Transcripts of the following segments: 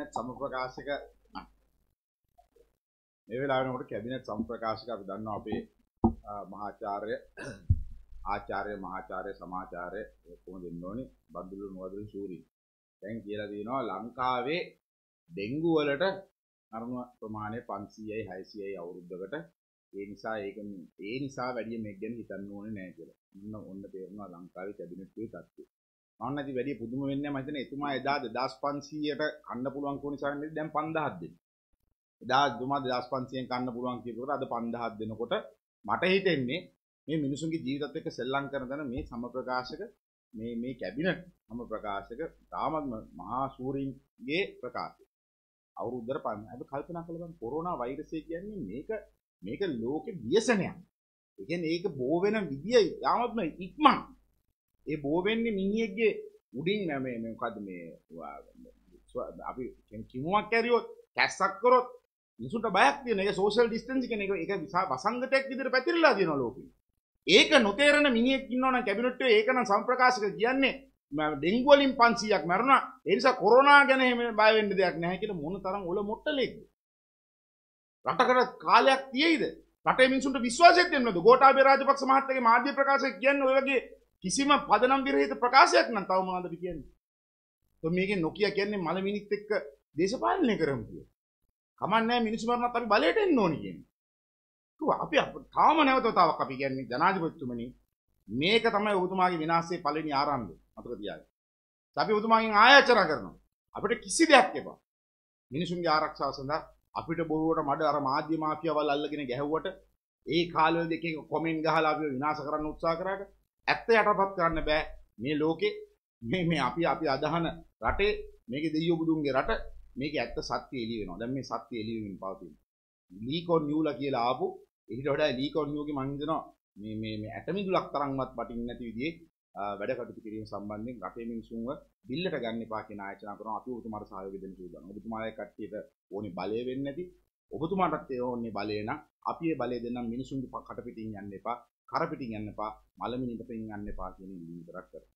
Cabinet සමප්‍රකාශක මේ වෙලාවෙනකොට cabinet සමප්‍රකාශක අපි දන්නවා අපේ ආචාර්ය සමාචාර්ය කොහොමද දෙන්න ඕනේ බද්දුළු නුවදුරු ශූරී දැන් කියලා දිනවා ලංකාවේ ඩෙන්ගු වලට මරණ ප්‍රමාණය 500යි 600යි අවුරුද්දකට ඒ නිසා වැඩි මේක ගැන හිතන්න ඕනේ නැහැ කියලා. ඔන්න තේරෙනවා ලංකාවේ කැබිනට් එකේ තත්ත්වය. මම නැති වැඩි පුදුම වෙන්නේ මම හිතන්නේ එතුමා එදා 2500ට කන්න පුළුවන් කො නිසා නෙවෙයි දැන් 5000ක් දෙන්න. එදා එතුමා 2500න් කන්න පුළුවන් කියනකොට අද 5000ක් දෙනකොට මට හිතෙන්නේ මේ මිනිසුන්ගේ ජීවිතත් එක්ක සෙල්ලම් කරන දන මේ සමප්‍රකාශක මේ කැබිනට් සමප්‍රකාශක තාමත් මහා ශූරීන්ගේ ප්‍රකාශය. අවුරුද්දට අපි කල්පනා කළා බලන්න කොරෝනා වෛරසය කියන්නේ මේක ලෝකෙ ව්‍යසනයක්. ඒ කියන්නේ ඒක බෝ වෙන විදිය යාමත්ම ඉක්මන්. ඒ බෝ වෙන්නේ මිනිහෙක්ගේ උඩින් මේ මොකද්ද මේ අපි කිමුවක් කැරියොත් කැස්සක් කරොත් මිනිසුන්ට බයක් තියෙන. ඒක සෝෂල් ඩිස්ටන්ස් කියන එක වසංගතයක් විදිහට පැතිරලා තියෙනවා ලෝකෙ. ඒක නොතේරෙන මිනිහෙක් ඉන්නවා නම් කැබිනට් එකේ ඒක නම් සම්ප්‍රකාශක කියන්නේ ඩෙන්ගු වලින් 500ක් මැරුණා. ඒ නිසා කොරෝනා ගැන එහෙම බය වෙන්න දෙයක් නැහැ කියලා මොන තරම් ඔල මොට්ටලෙක්ද? රටකට කාලයක් තියෙයිද? රටේ මිනිසුන්ට විශ්වාසයක් දෙන්නද? ගෝඨාභය රාජපක්ෂ මහත්තයාගේ මාධ්‍ය ප්‍රකාශයක් කියන්නේ ඔය වගේ කිසිම පදනම් විරහිත ප්‍රකාශයක් නම් තව මොනවද කියන්නේ? તો මේකේ නොකිය කියන්නේ මලමිනිත් එක්ක දේශපාලනය කරමු කියලා. කමන්නේ නැහැ මිනිස්සු මරණත් අපි බලයට එන්න ඕනි කියන්නේ. අපි තාම නැවතතාවක් අපි කියන්නේ ජනාධිපතිතුමනි මේක තමයි ඔබතුමාගේ විනාශයේ පළවෙනි ආරම්භය. මතක තියාගන්න. අපි ඔබතුමාගෙන් ආයාචනා කරනවා. අපිට කිසි දෙයක් එපා. මිනිසුන්ගේ ආරක්ෂාව සඳහා අපිට බොරුවට මඩ අර මාධ්‍ය මාෆියාවල් අල්ලගෙන ගැහුවට ඒ කාලවල දෙකේ කොමෙන්ට් ගහලා අපිව විනාශ කරන්න උත්සාහ කරාට ඇත්ත යටපත් කරන්න බෑ මේ ලෝකේ මේ අපි අදහන රටේ මේකේ දෙයියෝ බුදුන්ගේ රට මේකේ ඇත්ත සත්‍ය එළිය වෙනවා. දැන් මේ සත්‍ය එළිය වෙමින් පවතින. ලීකොන් නියුලා කියලා ආපු ඊට වඩා ලීකොන් නියුගේ මං හිතනවා මේ ඇටමිදුලක් තරම්වත් වටින්නේ නැති විදිහේ වැඩ කටයුතු කිරීම සම්බන්ධයෙන් රටේ මිනිසුන්ව බිල්ලට ගන්න එපා කියන ආයෝජනා කරනවා. අපි ඔබතුමාට සහයෝගය දෙන්න සූදානම්. ඔබතුමාගේ කට්ටියට ඕනේ බලය වෙන්නේ නැති. ඔබතුමාටත් ඕනේ බලය නම් අපි ඒ බලය දෙන්නම් මිනිසුන්ගේ කට පිටින් යන්න එපා. කර පිටින් යන්න එපා. මලමිනි පිටින් යන්න එපා කියන ඉල්ලීම විතරක් කරා.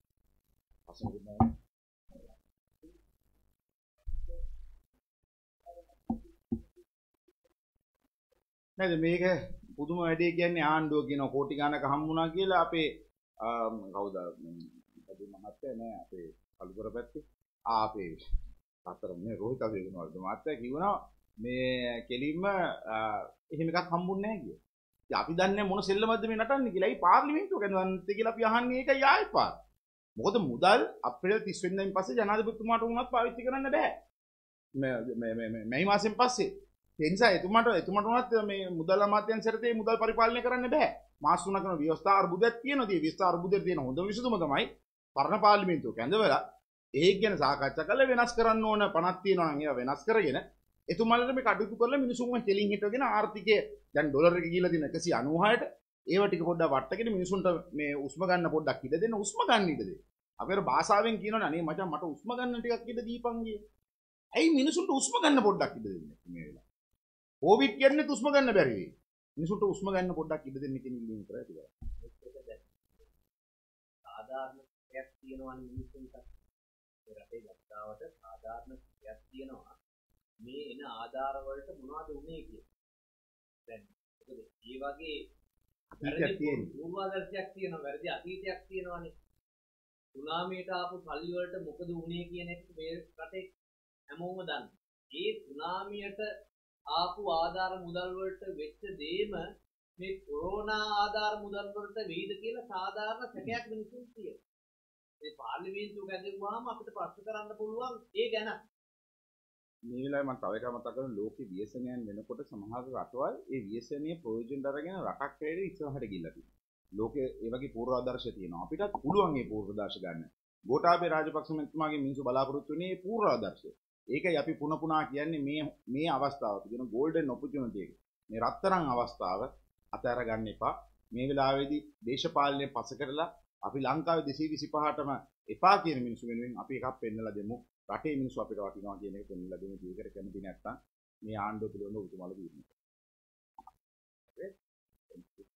නේද මේක පුදුම වැඩේ කියන්නේ ආණ්ඩුව කියන කෝටි ගණක හම්බුණා කියලා අපේ කවුද මහත්තයා නෑ අපේ කලුතර පැත්තේ අපේ අතරනේ රෝහිත වේගනවල මහත්තයා කිව්වනවා මේ කෙලින්ම එහෙම එකක් හම්බුන්නේ නැහැ කියලා. ඉතින් අපි දන්නේ මොන සෙල්ලමක්ද මේ නටන්නේ කියලා. ඒ පාර්ලිමේන්තුව ගැනවන්ත කියලා අපි අහන්නේ ඒකයි ආයෙත් පාර. මොකද මුදල් අප්‍රේල් 30 වෙනිදායින් පස්සේ ජනාධිපතිතුමාට උනත් පාවිච්චි කරන්න බෑ. මේ මාසෙන් පස්සේ. ඒ නිසා එතුමාට උනත් මේ මුදල් අමාත්‍යාංශයට මුදල් පරිපාලනය කරන්න බෑ. මාස 3ක ව්‍යවස්ථා අර්බුදයක් තියෙනවා. ඒ ව්‍යවස්ථා අර්බුදයට තියෙන හොඳම විසඳුම තමයි පරණ පාර්ලිමේන්තුව කැඳවලා ඒක ගැන සාකච්ඡා කරලා වෙනස් කරන්න ඕන පණක් තියෙනවා නම් ඒවා වෙනස් කරගෙන එතුමාලට මේ කටයුතු කරලා මිනිසුන්ව කෙලින් හිටවගෙන ආර්ථිකය දැන් ඩොලර් එක ගිහිලා තියෙන 196ට ඒව ටික පොඩ්ඩක් වට්ටගෙන මිනිසුන්ට මේ උස්ම ගන්න පොඩ්ඩක් ඉඩ දෙන්න උස්ම ගන්න ඉඩ දෙන්න. අපේ භාෂාවෙන් කියනවනේ අනේ මචං මට උස්ම ගන්න ටිකක් ඉඩ දීපන් කිය. ඇයි මිනිසුන්ට උස්ම ගන්න පොඩ්ඩක් ඉඩ දෙන්නේ මේ වෙලාව? කොවිඩ් කියන්නේ උස්ම ගන්න බැරි වෙයි. මිනිසුන්ට උස්ම ගන්න පොඩ්ඩක් ඉඩ දෙන්න කියන ඉල්ලීම විතරයි තියෙන්නේ. සාධාරණ දෙයක් තියෙනවා මිනිසුන්ට. ඒ රටේ ජනතාවට සාධාරණ දෙයක් තියෙනවා. මේ එන ආධාර වලට මොනවද උනේ කියලා. දැන් මොකද මේ වගේ පූර්වාදර්ශයක් තියෙනවා, වැරදි අතීතයක් තියෙනවානේ. සුනාමියට ආපු පල්ලි වලට මොකද උනේ කියන එක මේ රටේ හැමෝම දන්නවා. ඒ සුනාමියට ආපු ආධාර මුදල් වලට වෙච්ච දේම මේ කොරෝනා ආධාර මුදල් වලට වෙයිද කියලා සාධාරණ සැකයක් මිනිසුන් තියෙනවා. මේ පාර්ලිමේන්තුව ගැදෙව්වහම අපිට ප්‍රශ්න කරන්න පුළුවන් ඒ ගැන. මේ වෙලාවේ මම තව එකක් මතක් කරනවා ලෝකේ ව්‍යසනයන් වෙනකොට සමහර රටවල් ඒ ව්‍යසනීය ප්‍රයෝජන අරගෙන රටක් හැරෙ ඉස්සරහට ගිහිල්ලා තියෙනවා. ලෝකේ ඒ වගේ පූර්වාදර්ශ තියෙනවා. අපිටත් පුළුවන් මේ පූර්වාදර්ශ ගන්න. ගෝඨාභය රාජපක්ෂ මහත්මයාගේ මිනිස්සු බලාපොරොත්තු වෙන්නේ මේ පූර්වාදර්ශය. ඒකයි අපි පුනා කියන්නේ මේ අවස්ථාව කියන ගෝල්ඩන් ඔපචුනිටි එක. මේ රත්තරන් අවස්ථාව අතහැර ගන්න එපා. මේ වෙලාවේදී දේශපාලනය පසකරලා අපි ලංකාවේ 225ටම එපා කියන මිනිස්සු වෙනුවෙන් අපි එකක් පෙන්නලා දෙමු. රටේ මිනිස්සු අපිට වටිනවා කියන එක පෙන්නලා දෙමු. ඒකට කැමති නැත්නම් මේ ආණ්ඩුව පිළිබඳව උතුමල දීන්න.